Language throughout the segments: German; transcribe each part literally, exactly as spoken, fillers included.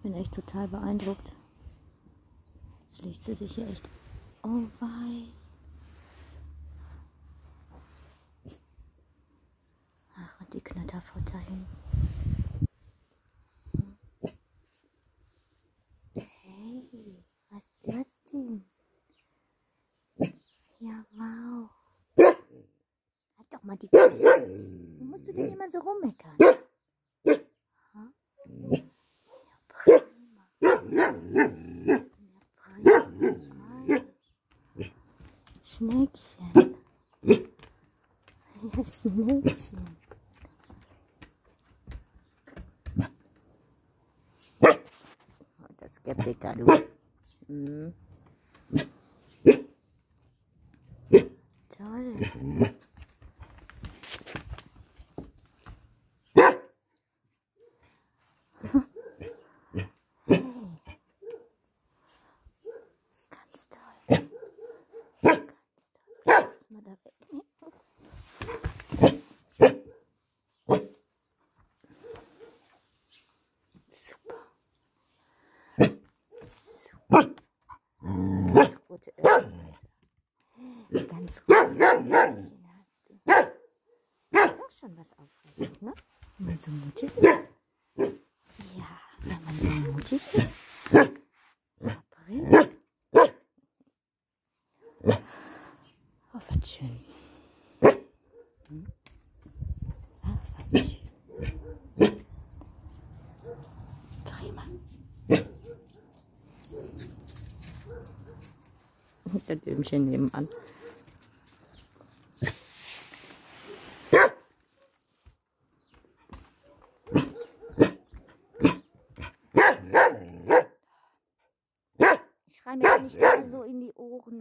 bin echt total beeindruckt. Jetzt legt sie sich hier echt. Oh wei. Ach, und die Knatterfutter hin. Hey, was ist das denn? Ja, wow. Halt doch mal die Klappe. Wo musst du denn immer so rummeckern? Ha? Ja, prima. Ja, prima. Schneckchen. Ja, Schneckchen. Oh, das Skeptiker, du. Mhm. Toll. Hey. Ganz toll. Ganz toll. Soll ich das mal da wegnehmen? Super. Super. Ganz rote Öhrchen. Ganz rote Öhrchen hast du. Das ist doch schon was Aufregendes, ne? Wenn man so mutig ist. Ja, wenn man so mutig ist. Ja, prima. Oh, was schön. Hm? Ach, was schön. Prima. Das Dömchen nebenan. Ich schreie mir nicht immer so in die Ohren.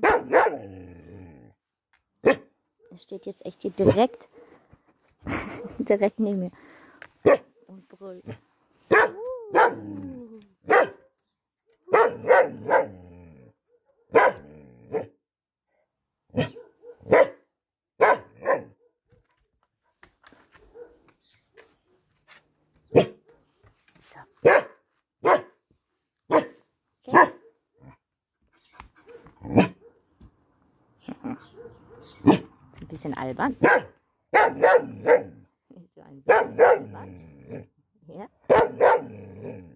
Er steht jetzt echt hier direkt, direkt neben mir und brüllt. Uh. So. Okay. Ein bisschen albern. Nicht so ein bisschen albern. Ja.